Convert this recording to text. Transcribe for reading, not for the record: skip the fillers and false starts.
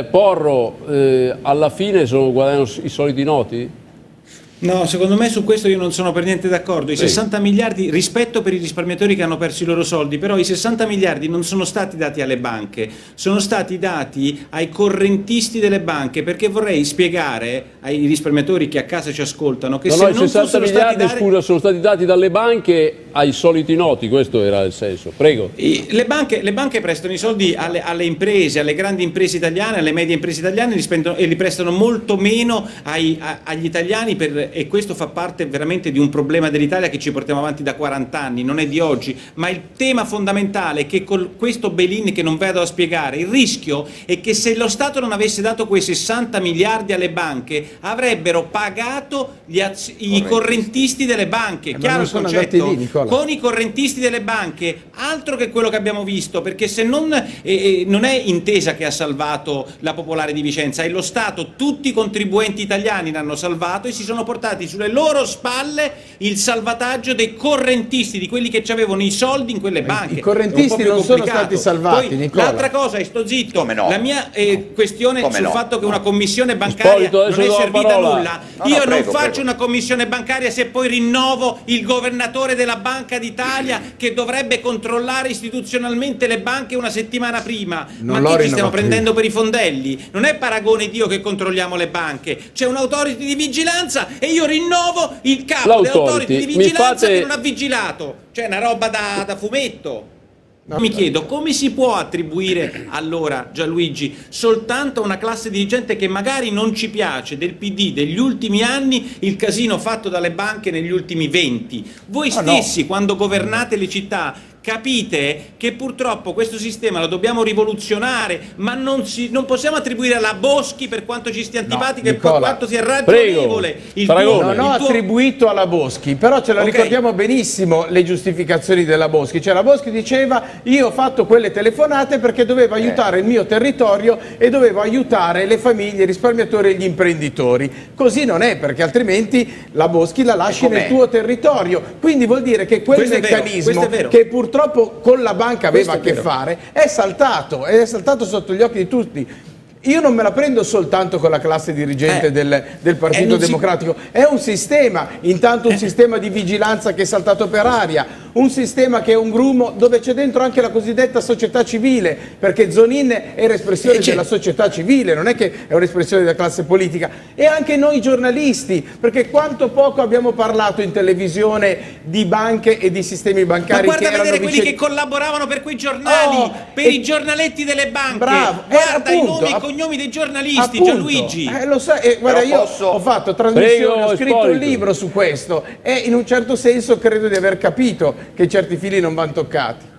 Porro, alla fine guadagnano i soliti noti? No, secondo me su questo io non sono per niente d'accordo. I 60 miliardi, rispetto per i risparmiatori che hanno perso i loro soldi, però i 60 miliardi non sono stati dati alle banche, sono stati dati ai correntisti delle banche, perché vorrei spiegare ai risparmiatori che a casa ci ascoltano che se i non 60 fossero miliardi, stati scusa, sono stati dati dalle banche ai soliti noti, questo era il senso. Prego. Le banche prestano i soldi alle imprese, alle grandi imprese italiane, alle medie imprese italiane e li prestano molto meno agli italiani e questo fa parte veramente di un problema dell'Italia che ci portiamo avanti da 40 anni, non è di oggi, ma il tema fondamentale è che con questo bail-in che non vado a spiegare, il rischio è che se lo Stato non avesse dato quei 60 miliardi alle banche avrebbero pagato i correntisti delle banche, chiaro il concetto? Con i correntisti delle banche, altro che quello che abbiamo visto, perché se non è Intesa che ha salvato la Popolare di Vicenza, è lo Stato, tutti i contribuenti italiani l'hanno salvato e si sono portati sulle loro spalle il salvataggio dei correntisti, di quelli che avevano i soldi in quelle banche. I correntisti non sono stati salvati, Nicola. L'altra cosa, e sto zitto, no? La mia questione sul fatto che una commissione bancaria non è servita a nulla. Io non faccio prego. una commissione bancaria se poi rinnovo il governatore della Banca d'Italia che dovrebbe controllare istituzionalmente le banche una settimana prima. Ma che ci stiamo prendendo per i fondelli? Non è Paragone Dio che controlliamo le banche, c'è un'autority di vigilanza e io rinnovo il capo dell'autority di vigilanza che non ha vigilato, cioè una roba da fumetto. Mi chiedo come si può attribuire allora, Gianluigi, soltanto a una classe dirigente che magari non ci piace del PD degli ultimi anni il casino fatto dalle banche negli ultimi 20. Voi stessi quando governate le città capite che purtroppo questo sistema lo dobbiamo rivoluzionare, ma non possiamo attribuire alla Boschi, per quanto ci stia antipatica e per quanto sia ragionevole non ho attribuito alla Boschi, però ce la ricordiamo benissimo le giustificazioni della Boschi. Cioè la Boschi diceva: io ho fatto quelle telefonate perché dovevo aiutare il mio territorio e dovevo aiutare le famiglie, i risparmiatori e gli imprenditori. Così non è, perché altrimenti la Boschi la lasci nel tuo territorio. Quindi vuol dire che quel meccanismo che purtroppo con la banca aveva a che fare è saltato sotto gli occhi di tutti. Io non me la prendo soltanto con la classe dirigente del Partito Democratico, è un sistema, intanto un sistema di vigilanza che è saltato per aria, un sistema che è un grumo dove c'è dentro anche la cosiddetta società civile, perché Zonin è l'espressione della società civile, non è che è un'espressione della classe politica, e anche noi giornalisti, perché quanto poco abbiamo parlato in televisione di banche e di sistemi bancari. Ma guarda a vedere quelli che collaboravano per quei giornali, per i giornaletti delle banche. Bravo, guarda i nomi e cognomi dei giornalisti, Gianluigi. Lo sai, guarda, io ho fatto trasmissioni, ho scritto un libro su questo e in un certo senso credo di aver capito che certi fili non vanno toccati.